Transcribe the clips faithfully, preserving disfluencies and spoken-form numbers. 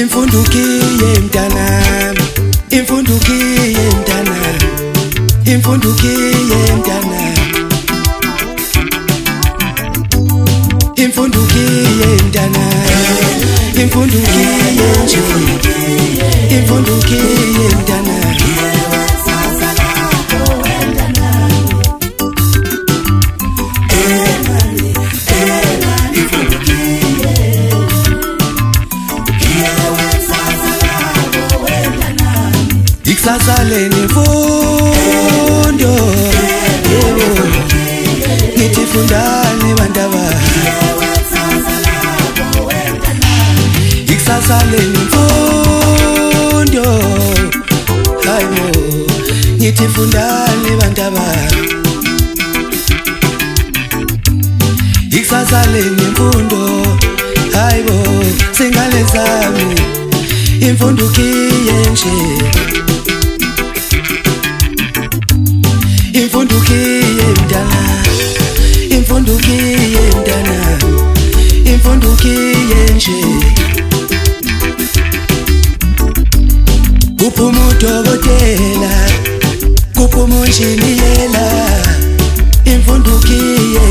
Imfundukiye mtanami, imfundukiye mtanami, imfundukiye mtanami, imfundukiye mtanami, imfundukiye nje, imfundukiye mtanami. Ikusasa nemfundo, ngithi fundani bandaba. Ikusasa nemfundo, hayibo, ngithi fundani bandaba. Ikusasa nemfundo, hayibo, singane zami, imfundukiye nje. Imfundukiye mdana, imfundukiye mdana, imfundukiye nje. Kuphuma udokotela, kuphuma unjiniyela, imfundukiye.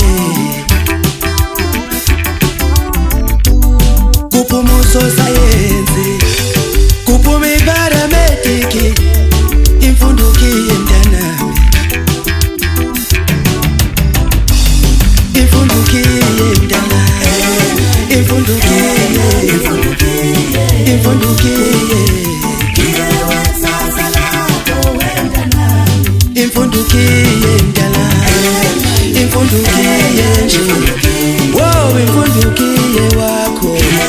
Kuphuma usosayensi, kuphuma iparamediki, imfundukiye mdana. Imfundukiye mdana, imfundukiye, imfundukiye, imfundukiye mdana, imfundukiye nje. Wow, imfundukiye wako,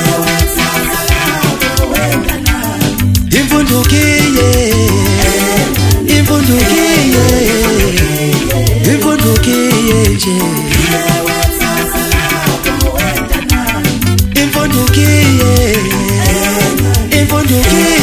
imfundukiye, imfundukiye, imfundukiye nje. Imfundukiye, imfundukiye.